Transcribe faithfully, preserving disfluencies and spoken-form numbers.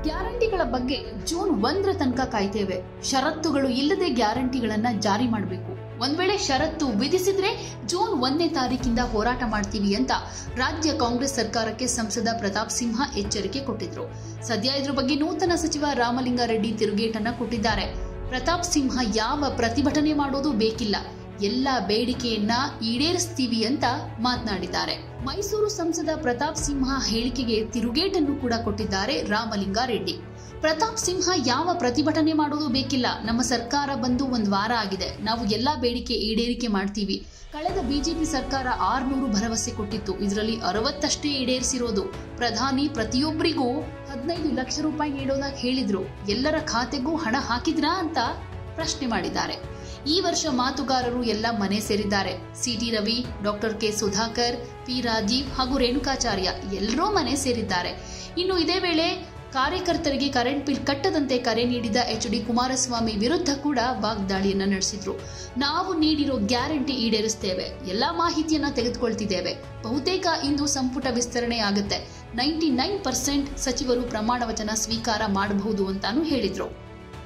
ಗ್ಯಾರಂಟಿಗಳ ಬಗ್ಗೆ ಜೂನ್ ಒಂದರ ತನಕ ಕಾಯ್ತೇವೆ. ಷರತ್ತುಗಳು ಇಲ್ಲದೆ ಗ್ಯಾರಂಟಿಗಳನ್ನ ಜಾರಿ ಮಾಡಬೇಕು. ಒಂದ್ ವೇಳೆ ಷರತ್ತು ವಿಧಿಸಿದ್ರೆ ಜೂನ್ ಒಂದನೇ ತಾರೀಕಿಂದ ಹೋರಾಟ ಮಾಡ್ತೀವಿ ಅಂತ ರಾಜ್ಯ ಕಾಂಗ್ರೆಸ್ ಸರ್ಕಾರಕ್ಕೆ ಸಂಸದ ಪ್ರತಾಪ್ ಸಿಂಹ ಎಚ್ಚರಿಕೆ ಕೊಟ್ಟಿದ್ರು. ಸದ್ಯ ಇದ್ರ ಬಗ್ಗೆ ನೂತನ ಸಚಿವ ರಾಮಲಿಂಗಾರೆಡ್ಡಿ ತಿರುಗೇಟನ್ನ ಕೊಟ್ಟಿದ್ದಾರೆ. ಪ್ರತಾಪ್ ಸಿಂಹ ಯಾವ ಪ್ರತಿಭಟನೆ ಮಾಡೋದು ಬೇಕಿಲ್ಲ, ಎಲ್ಲ ಬೇಡಿಕೆಯನ್ನ ಈಡೇರಿಸ್ತೀವಿ ಅಂತ ಮಾತನಾಡಿದ್ದಾರೆ. ಮೈಸೂರು ಸಂಸದ ಪ್ರತಾಪ್ ಸಿಂಹ ಹೇಳಿಕೆಗೆ ತಿರುಗೇಟನ್ನು ಕೂಡ ಕೊಟ್ಟಿದ್ದಾರೆ ರಾಮಲಿಂಗಾರೆಡ್ಡಿ. ಪ್ರತಾಪ್ ಸಿಂಹ ಯಾವ ಪ್ರತಿಭಟನೆ ಮಾಡೋದು ಬೇಕಿಲ್ಲ, ನಮ್ಮ ಸರ್ಕಾರ ಬಂದು ಒಂದ್ ವಾರ ಆಗಿದೆ, ನಾವು ಎಲ್ಲಾ ಬೇಡಿಕೆ ಈಡೇರಿಕೆ ಮಾಡ್ತೀವಿ. ಕಳೆದ ಬಿಜೆಪಿ ಸರ್ಕಾರ ಆರ್ನೂರು ಭರವಸೆ ಕೊಟ್ಟಿತ್ತು, ಇದರಲ್ಲಿ ಅರವತ್ತಷ್ಟೇ ಈಡೇರಿಸಿರೋದು. ಪ್ರಧಾನಿ ಪ್ರತಿಯೊಬ್ಬರಿಗೂ ಹದಿನೈದು ಲಕ್ಷ ರೂಪಾಯಿ ನೀಡೋದಾಗಿ ಹೇಳಿದ್ರು, ಎಲ್ಲರ ಖಾತೆಗೂ ಹಣ ಹಾಕಿದ್ರಾ ಅಂತ ಪ್ರಶ್ನೆ ಮಾಡಿದ್ದಾರೆ. ಈ ವರ್ಷ ಮಾತುಗಾರರು ಎಲ್ಲ ಮನೆ ಸೇರಿದ್ದಾರೆ. C T Ravi, doctor K Sudhakar, P Rajeev ಹಾಗೂ ರೇಣುಕಾಚಾರ್ಯ ಎಲ್ಲರೂ ಮನೆ ಸೇರಿದ್ದಾರೆ. ಇನ್ನು ಇದೇ ವೇಳೆ ಕಾರ್ಯಕರ್ತರಿಗೆ ಕರೆಂಟ್ ಬಿಲ್ ಕಟ್ಟದಂತೆ ಕರೆ ನೀಡಿದ ಎಚ್ ಡಿ ಕುಮಾರಸ್ವಾಮಿ ವಿರುದ್ಧ ಕೂಡ ವಾಗ್ದಾಳಿಯನ್ನ ನಡೆಸಿದ್ರು. ನಾವು ನೀಡಿರೋ ಗ್ಯಾರಂಟಿ ಈಡೇರಿಸ್ತೇವೆ, ಎಲ್ಲಾ ಮಾಹಿತಿಯನ್ನ ತೆಗೆದುಕೊಳ್ತಿದ್ದೇವೆ, ಬಹುತೇಕ ಇಂದು ಸಂಪುಟ ವಿಸ್ತರಣೆ ಆಗುತ್ತೆ, ನೈಂಟಿ ನೈನ್ ಪರ್ಸೆಂಟ್ ಸಚಿವರು ಪ್ರಮಾಣ ವಚನ ಸ್ವೀಕಾರ ಮಾಡಬಹುದು ಅಂತಾನು ಹೇಳಿದ್ರು.